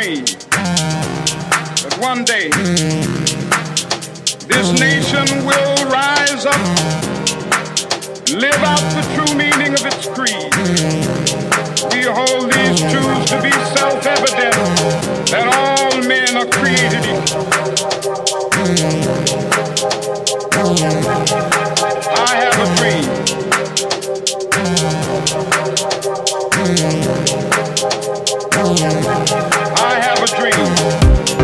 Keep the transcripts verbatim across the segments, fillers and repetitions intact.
dream that one day this nation will rise up, live out the true meaning of its creed. We hold these truths to be self-evident, that all men are created equal. I have a dream. I have a dream.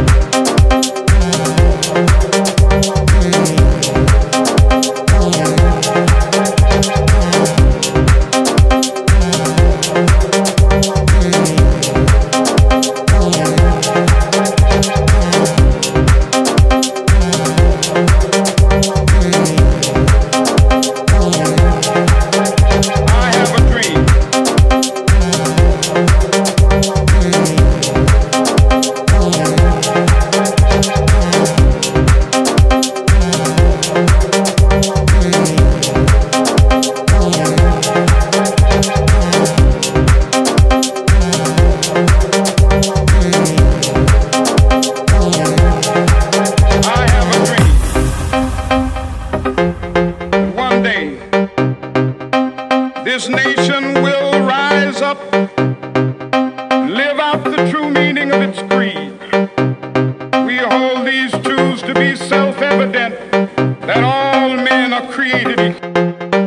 This nation will rise up, live out the true meaning of its creed. We hold these truths to be self-evident, that all men are created equal.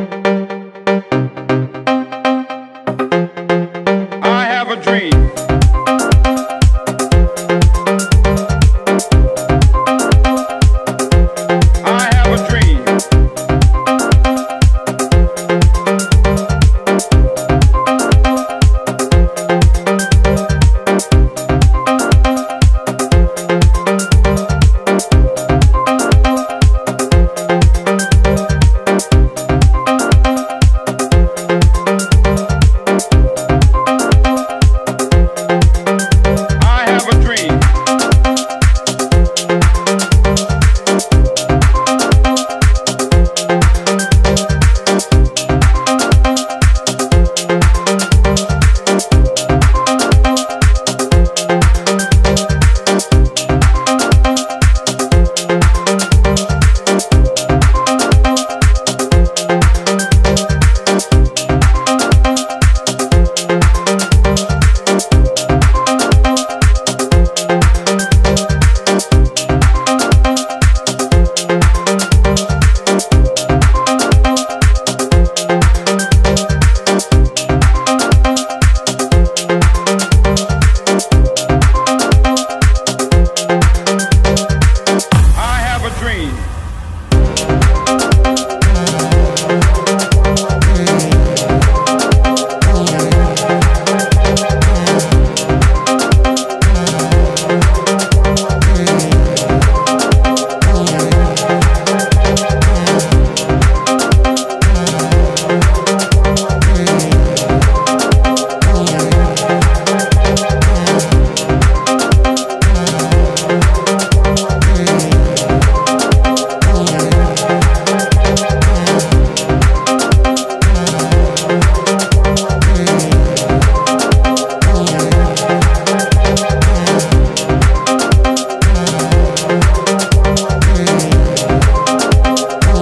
I have a dream. I have a dream.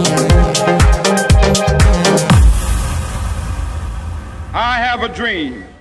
I have a dream.